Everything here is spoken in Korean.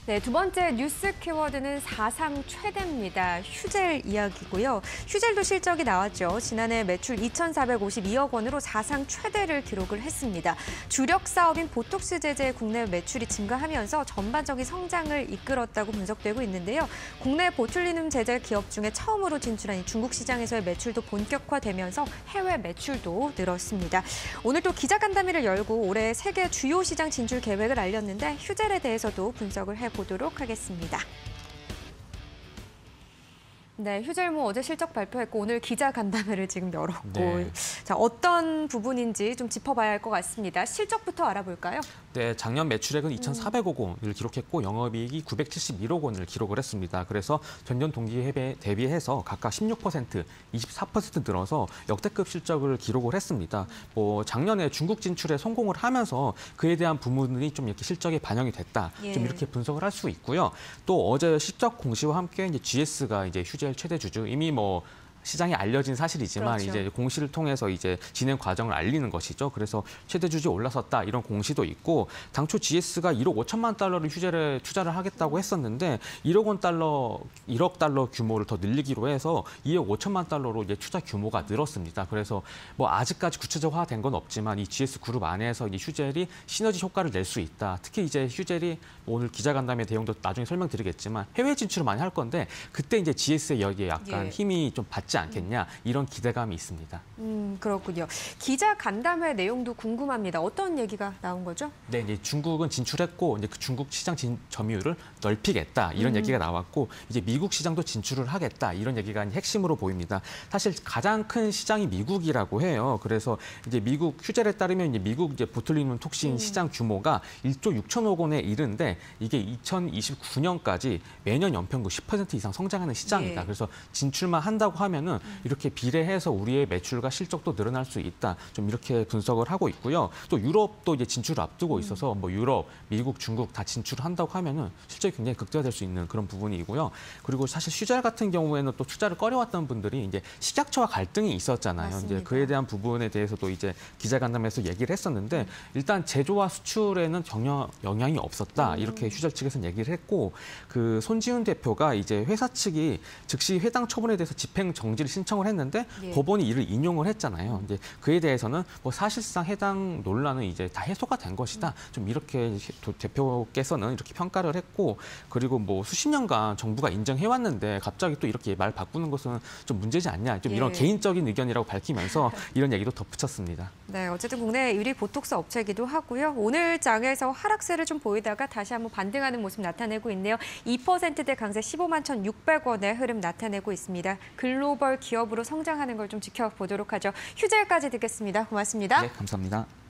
네, 두 번째 뉴스 키워드는 사상 최대입니다. 휴젤 이야기고요. 휴젤도 실적이 나왔죠. 지난해 매출 2,452억 원으로 사상 최대를 기록을 했습니다. 주력 사업인 보톡스 제제의 국내 매출이 증가하면서 전반적인 성장을 이끌었다고 분석되고 있는데요. 국내 보툴리눔 제제 기업 중에 처음으로 진출한 중국 시장에서의 매출도 본격화되면서 해외 매출도 늘었습니다. 오늘 또 기자간담회를 열고 올해 세계 주요 시장 진출 계획을 알렸는데 휴젤에 대해서도 분석을 해보도록 하겠습니다. 네, 휴젤모 어제 실적 발표했고 오늘 기자간담회를 지금 열었고 네. 자, 어떤 부분인지 좀 짚어봐야 할 것 같습니다. 실적부터 알아볼까요? 네, 작년 매출액은 2,400억 원을 기록했고 영업이익이 971억 원을 기록을 했습니다. 그래서 전년 동기 대비해서 각각 16%, 24% 늘어서 역대급 실적을 기록을 했습니다. 작년에 중국 진출에 성공을 하면서 그에 대한 부분이 좀 이렇게 실적에 반영이 됐다. 좀 이렇게 분석을 할 수 있고요. 또 어제 실적 공시와 함께 이제 GS가 이제 휴젤 최대 주주 이미 시장에 알려진 사실이지만 그렇죠. 이제 공시를 통해서 이제 진행 과정을 알리는 것이죠. 그래서 최대 주주에 올라섰다 이런 공시도 있고 당초 GS가 1억 5천만 달러를 휴젤에 투자를 하겠다고 했었는데 1억 달러 규모를 더 늘리기로 해서 2억 5천만 달러로 이제 투자 규모가 늘었습니다. 그래서 아직까지 구체적화된 건 없지만 이 GS 그룹 안에서 이 휴젤이 시너지 효과를 낼 수 있다. 특히 이제 휴젤이 오늘 기자간담회 내용도 나중에 설명드리겠지만 해외 진출을 많이 할 건데 그때 이제 GS의 여기에 약간 힘이 좀 받지 않겠냐 이런 기대감이 있습니다. 그렇군요. 기자 간담회 내용도 궁금합니다. 어떤 얘기가 나온 거죠? 네, 이제 중국은 진출했고 이제 그 중국 시장 점유율을 넓히겠다 이런 얘기가 나왔고 이제 미국 시장도 진출을 하겠다 이런 얘기가 핵심으로 보입니다. 사실 가장 큰 시장이 미국이라고 해요. 그래서 이제 미국 휴젤에 따르면 이제 미국 이제 보툴리눔 톡신 시장 규모가 1조 6천억 원에 이른데 이게 2029년까지 매년 연평균 10% 이상 성장하는 시장이다. 그래서 진출만 한다고 하면은 이렇게 비례해서 우리의 매출과 실적도 늘어날 수 있다. 좀 이렇게 분석을 하고 있고요. 또 유럽도 이제 진출을 앞두고 있어서 유럽, 미국, 중국 다 진출한다고 하면은 실적이 굉장히 극대화될 수 있는 그런 부분이고요. 그리고 사실 휴젤 같은 경우에는 또 투자를 꺼려왔던 분들이 이제 식약처와 갈등이 있었잖아요. 맞습니다. 이제 그에 대한 부분에 대해서도 이제 기자간담회에서 얘기를 했었는데 일단 제조와 수출에는 전혀 영향이 없었다. 이렇게 휴젤 측에서는 얘기를 했고 그 손지훈 대표가 이제 회사 측이 즉시 해당 처분에 대해서 집행 정지를 신청을 했는데 법원이 이를 인용을 했잖아요. 이제 그에 대해서는 사실상 해당 논란은 이제 다 해소가 된 것이다. 좀 이렇게 대표께서는 이렇게 평가를 했고 그리고 수십 년간 정부가 인정해왔는데 갑자기 또 이렇게 말 바꾸는 것은 좀 문제지 않냐. 좀 이런 개인적인 의견이라고 밝히면서 이런 얘기도 덧붙였습니다. 네, 어쨌든 국내 1위 보톡스 업체이기도 하고요. 오늘 장에서 하락세를 좀 보이다가 다시 한번 반등하는 모습 나타내고 있네요. 2%대 강세 15만 1,600원의 흐름 나타내고 있습니다. 글로벌 기업으로 성장하는 걸 좀 지켜보도록 하죠. 휴젤까지 듣겠습니다. 고맙습니다. 네, 감사합니다.